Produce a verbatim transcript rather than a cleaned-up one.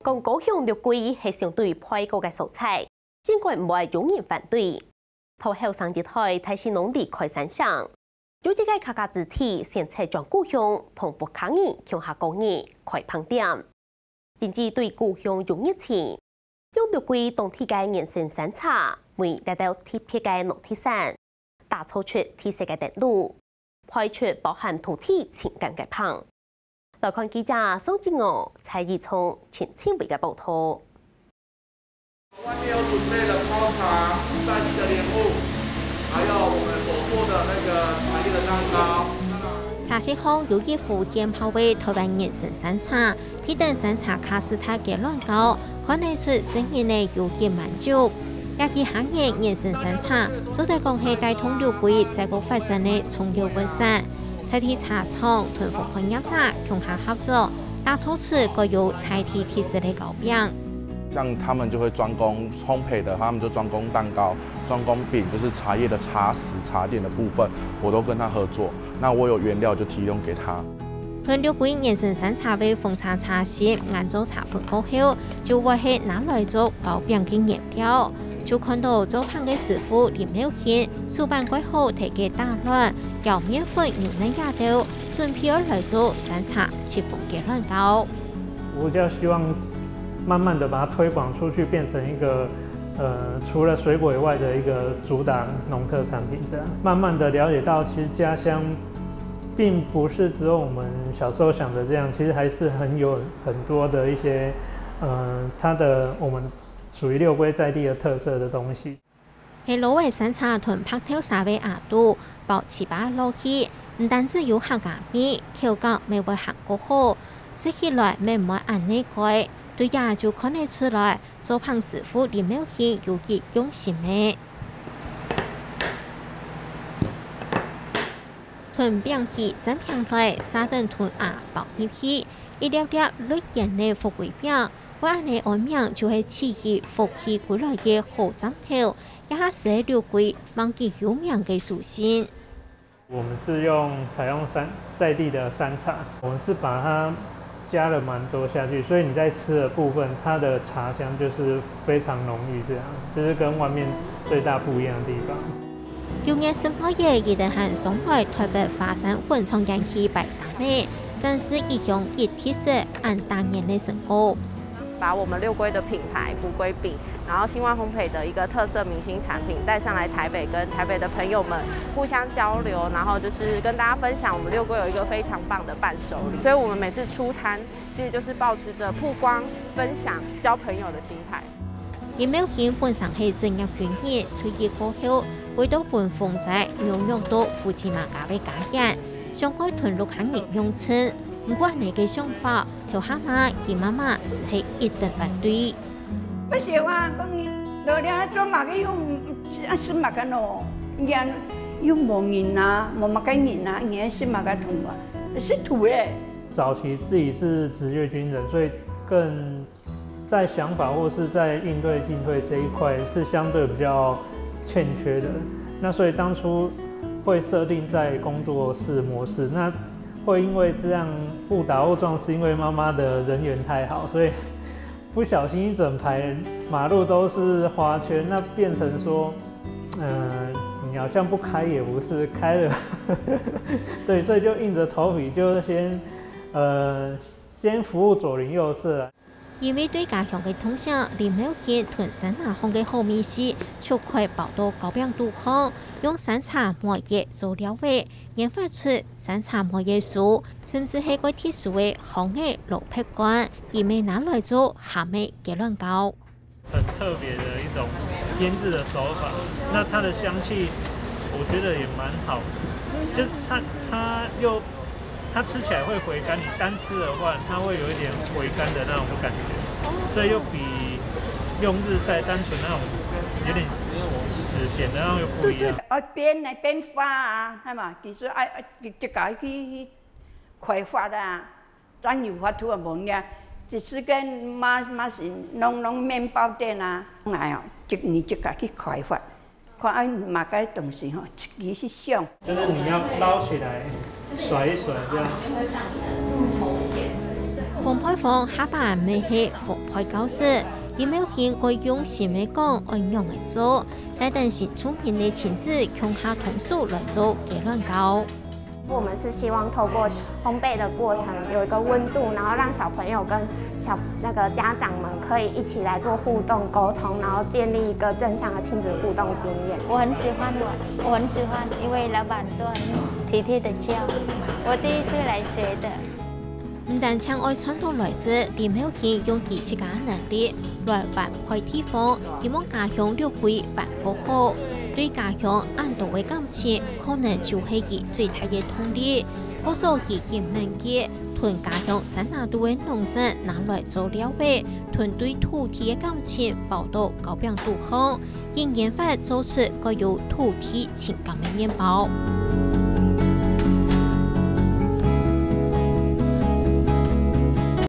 讲高雄绿桂係相對配國嘅蔬菜，應該唔會有人反對。頭後生一台睇是農地開山上，有一個客家肢體先採將高雄同北卡人強下工業開烹點，甚至對高雄有熱情，用綠桂當地嘅原生山茶，為帶到特別嘅農特產，打造出特色嘅道路，配出包含土地情感嘅烹。來看記者蘇志娥、蔡義聰前前輩嘅報道。 外面有準備的泡茶、在地的蓮霧，還有我們所做的那個茶葉的蛋糕。 茶市巷有一幅現泡為台灣原生山茶，批等山茶卡斯塔嘅卵糕，看得出生意呢有幾滿足。也其行業原生山茶，做得講係帶動綠桂在個發展的重要本身。菜體茶廠同福康業者共同合作，打造出個有菜體特色的糕餅。 像他們就會專攻烘焙的，他們就專攻蛋糕、專攻餅，就是茶葉的茶食、茶點的部分，我都跟他合作。那我有原料就提供給他。 同綠桂原生山茶為紅茶茶葉按做茶粉過後，就會係拿來做糕餅嘅原料。就看到做飯嘅師傅林妙賢，數班過後提嘅打亂，由麵粉牛奶壓豆，準備來做山茶切風嘅卵糕。 我就希望慢慢的把它推廣出去，變成一個，呃，除了水果以外的一個主打農特產品。這樣慢慢的了解到，其實家鄉並不是只有我們小時候想的這樣，其實還是很有很多的一些，呃，它的我們。屬於綠桂在地的特色的東西。 喺老圍山茶同拍條沙嘅額度，保持把落去，唔單止有客家味，口感未會行過好，食起來未唔會按呢個，對呀就看得出來，做烹師傅林妙賢有幾用心嘅。屯餅皮真平來，沙等屯牙薄啲皮，一粒粒綠顏嘅富貴餅。我按你按名就係刺激福氣過來嘅好針頭，一下是綠桂mang給有名嘅屬性。 我們是用採用山在地的山茶，我們是把它加了蠻多下去，所以你在吃的部分，它的茶香就是非常濃郁，這樣就是跟外面最大不一樣的地方。 舊年十八月，一定係上海台北華山文創園區擺檔呢，展示一項一體式按當年的成果。 把我們綠桂的品牌福桂餅，然後新萬烘焙的一個特色明星產品帶上來台北，跟台北的朋友們互相交流，然後就是跟大家分享我們綠桂有一個非常棒的伴手禮。所以我們每次出攤，其實就是保持着曝光、分享、交朋友的心態。 林妙賢本身係職業軍人，退役過後回到本豐仔療養到父親馬家嘅家人，想開屯綠行業用親。唔過你嘅想法，條蛤蟆佢媽媽是係一定反對。 不喜歡，講你老娘做乜嘅用是乜嘅喏？人又冇人啊，冇乜嘅人啊，人是乜嘅同啊？是土嘞。 早期自己是職業軍人，所以更在想法或是在應對進退這一塊是相對比較欠缺的。那所以當初會設定在工作室模式，那。會因為這樣誤打誤撞，是因為媽媽的人緣太好，所以不小心一整排馬路都是花圈，那變成說，嗯、呃，你好像不開也不是，開了，對，所以就硬着頭皮就先，呃，先服務左鄰右舍。 因為對家鄉嘅通宵，林妙賢屯山茶行嘅後面是出塊跑到糕餅度行，用山茶磨葉做料味，研發出山茶磨葉酥，甚至係個特殊嘅紅葉蘿蔔乾，而未拿來做鹹味嘅卵糕。 很特別的一種醃製的手法，那它的香氣，我覺得也蠻好的，就它它又。它吃起來會回甘，你單吃的話，它會有一點回甘的那種感覺，所以又比用日曬單純那種有點死鹹的那種又不一樣。 啊變嚟變化啊，係嘛？其實愛愛一家去開發啊，咱有法度啊冇呀，只是跟馬馬是弄弄麵包店啊，哎呀，一你一家去開發。看愛馬個東西吼，其實香。 就是你要撈起來，甩一甩，這樣。 風派坊下班咪係風派教室，李妙賢會用新美講按樣嚟做，帶等新出面嘅親子向下同事來做結論教。 我們是希望透過烘焙的過程有一個溫度，然後讓小朋友跟小那個家長們可以一起來做互動溝通，然後建立一個正向的親子互動經驗。 我很喜歡我，我很喜歡，因為老闆都很體貼的教，我第一次來學的。 唔但將愛傳統來說，李妙賢用佢自家能力來發揮地方，希望家鄉了解發好好。對家鄉按到嘅感情，可能就係佢最大嘅動力。可數佢亦能嘅，同家鄉山拿度嘅農產拿來做了解，同對土地嘅感情報導高標度好，並研發做出具有土地情感嘅麵包。